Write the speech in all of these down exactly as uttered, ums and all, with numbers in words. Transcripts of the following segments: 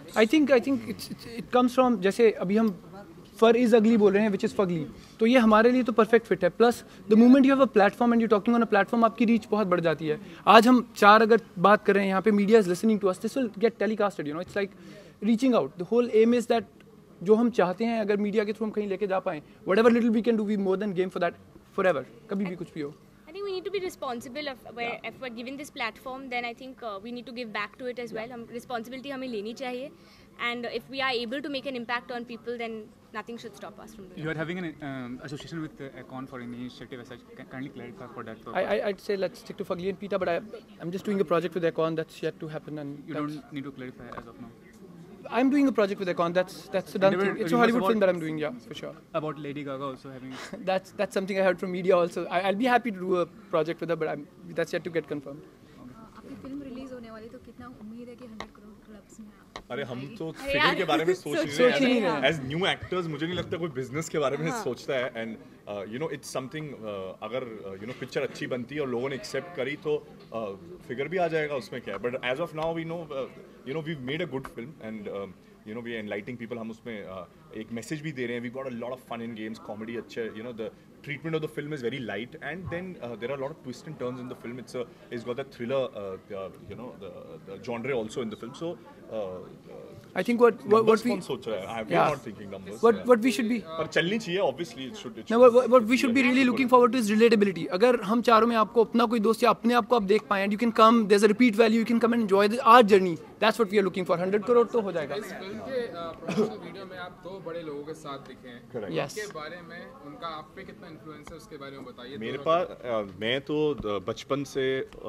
I think I think it's it comes from, जैसे अभी हम फर इज अगली बोल रहे हैं विच इज़ फगली, तो ये हमारे लिए तो परफेक्ट फिट है. Plus the moment you have a platform and you talking on a platform, आपकी रीच बहुत बढ़ जाती है. आज हम चार अगर बात कर रहे हैं यहाँ पे, media is listening to us, this will get telecasted, you know. It's like reaching out. The whole aim is that जो हम चाहते हैं अगर मीडिया के थ्रू हम कहीं लेके जा पाएँ, whatever little we can do, we more than game for that forever. कभी भी कुछ भी हो. I think we need to be responsible of where if we're given this platform, then I think uh, we need to give back to it as well. हम responsibility हमें लेनी चाहिए, and if we are able to make an impact on people, then nothing should stop us from doing it. You are having an um, association with uh, Econ for an initiative as such. Can kindly clarify for that. I, I I'd say let's stick to Fugly and Pita, but I I'm just doing a project with Econ that's yet to happen, and you don't need to clarify as of now. I'm doing a project with Econ. That's that's a done thing. It's a Hollywood film that I'm doing, yeah, for sure. About Lady Gaga also having. that's that's something I heard from media also. I, I'll be happy to do a project with her, but I'm, that's yet to get confirmed. आपकी film release होने वाली, तो कितना उम्मीद है कि hundred crore clubs में आप? अरे हम तो फिगर के बारे में सोच रहे हैं एज न्यू एक्टर्स. मुझे नहीं लगता कोई बिजनेस के बारे में सोचता है. And you know it's something, अगर यू नो पिक्चर अच्छी बनती है और लोगों ने एक्सेप्ट करी तो फिगर uh, भी आ जाएगा, उसमें क्या है. But as of now we know you know we made a good film and you know we enlightening people. हम उसमें uh, एक मैसेज भी दे रहे हैं. We got a lot of fun in games, comedy अच्छे, you know the treatment of the film is very light, and then uh, there are a lot of twists and turns in the film. It's a it's got that thriller uh, uh, you know the, the genre also in the film. So uh, uh, I think what what, what we सोच रहा है, I'm yeah. not thinking numbers. What yeah. what we should be. पर चलनी चाहिए obviously. It should. It No, should what, what we should be really looking forward to is relatability. अगर हम चारों में आपको अपना कोई दोस्त या अपने आप को आप देख पाएं, and you can come, there's a repeat value, you can come and enjoy the, our journey. That's what we are looking for. Hundred crore तो हो जाएगा. इस फिल्म के प्रमोशनल वीडियो में आप दो बड़े लोगों के साथ दिखे हैं. Correct. Yes. उसके बारे में, उनका आप पे कितना इन्फ्लुएंस है, उसके बारे में बताइए. मेरे पास uh, मैं तो uh, बचपन से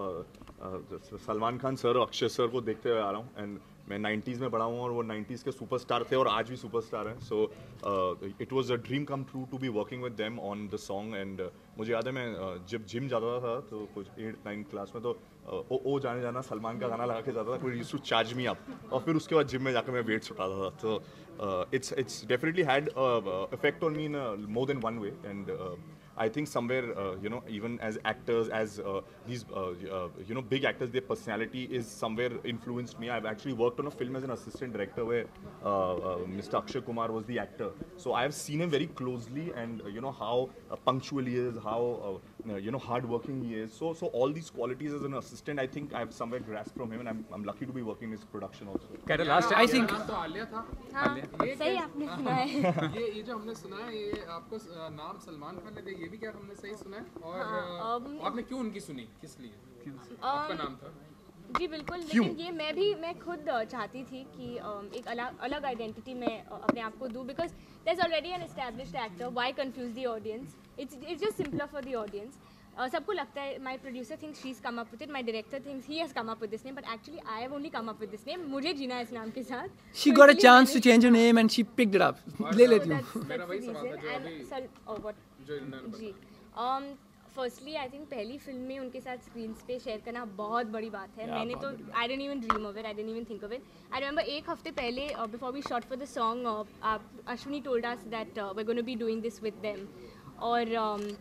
सलमान खान सर और अक्षय सर को देखते हुए आ रहा हूँ. एंड मैं नाइंटीज़ में बड़ा हूँ और वो नाइंटीज़ के सुपरस्टार थे और आज भी सुपरस्टार हैं. So it was a dream come true to be working with them on the song. And मुझे याद है मैं uh, जब जिम जाता था तो कुछ एट नाइन्थ क्लास में, तो uh, ओ ओ जाने जाना सलमान का गाना लगा के जाता था. कोई used to charge me up, और फिर उसके बाद जिम में जाकर मैं वेट्स उठाता था. तो it's it's definitely had effect on me in more than one way. And I think somewhere, uh, you know, even as actors, as uh, these, uh, uh, you know, big actors, their personality is somewhere influenced me. I've actually worked on a film as an assistant director where uh, uh, Mister Akshay Kumar was the actor. So I've seen him very closely, and uh, you know how uh, punctual he is, how uh, you know hardworking he is. So so all these qualities as an assistant, I think I've somewhere grasped from him, and I'm I'm lucky to be working in his production also. Can I last? I think. तो आलिया था. हाँ, सही आपने सुना है. ये ये जो हमने सुना है, ये आपको uh, नाम सलमान खान लगे, ये भी क्या हमने सही सुना है? और हाँ, uh, आपने क्यों उनकी सुनी, किस लिए? आपका नाम था? जी बिल्कुल. लेकिन ये मैं भी मैं खुद चाहती थी कि एक अलग अलग आइडेंटिटी मैं अपने आप को दूँ, because there is already an established actor. Why confuse the audience? It's it's just simpler for the audience. सबको लगता है my producer thinks she is come up with it, my director thinks he has come up with this name, but actually I have only come up with this name. मुझे जीना है इस नाम के साथ. She got a chance to change her name and she picked it up. ले लेती हूँ. मेरा वही सवाल था जो अभी जो इन्होंने जी. फर्स्टली आई थिंक पहली फिल्म में उनके साथ स्क्रीन पे शेयर करना बहुत बड़ी बात है. मैंने तो I didn't even dream of it, I didn't even think of it. I remember एक हफ्ते पहले before we shot for the song, Ashwini told us that we are gonna be doing this with them. और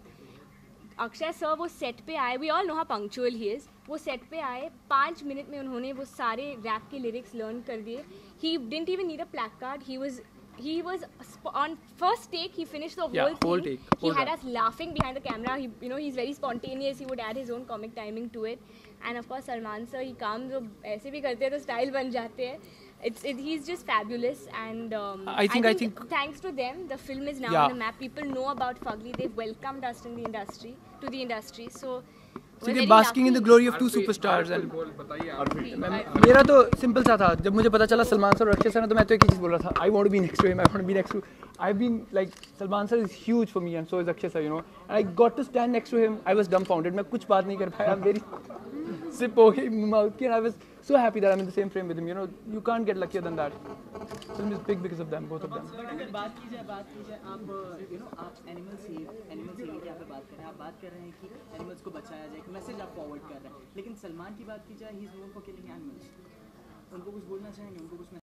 Akshay sir वो set पे आए. We all know how punctual he is. वो set पे आए, पाँच मिनट में उन्होंने वो सारे रैप के लिरिक्स लर्न कर दिए. He didn't even need a placard. He was he was on first take, he finished the whole yeah, whole thing. take. He whole had rap. us laughing behind the camera. He, you know, he's very spontaneous. He would add his own comic timing to it. And of course Salman sir, he comes, जो ऐसे भी करते हैं तो style बन जाते हैं. It's it, he's just fabulous. And um, I think I think thanks to them, the film is now yeah. on the map. People know about Fugly. They've welcomed us in the industry to the industry. So So they're basking in the glory of two superstars. And मेरा तो simple सा था. जब मुझे पता चला Salman sir और Akshay sir ने, तो मैं तो एक ही चीज़ बोल रहा था, I want to be next to him. I want to be next to. I've been like Salman sir is huge for me, and so is Akshay sir. You know, and I got to stand next to him. I was dumbfounded. मैं कुछ बात नहीं कर पाया. I'm very sip हो गई mouth की, and I was so happy that I'm in the same frame with him. You know, you can't get luckier than that. Film is big because of them, both of them. बट अगर बात की जाए बात की जाए आप यू नो आप एनिमल सेव एनिमल सेविंग की आप बात कर रहे हैं. आप बात कर रहे हैं कि एनिमल्स को बचाया जाए, एक मैसेज आप फॉरवर्ड कर रहे हैं. लेकिन सलमान की बात की जाए, he is known for killing animals. उनको कुछ बोलना चाहेंगे? उनको कुछ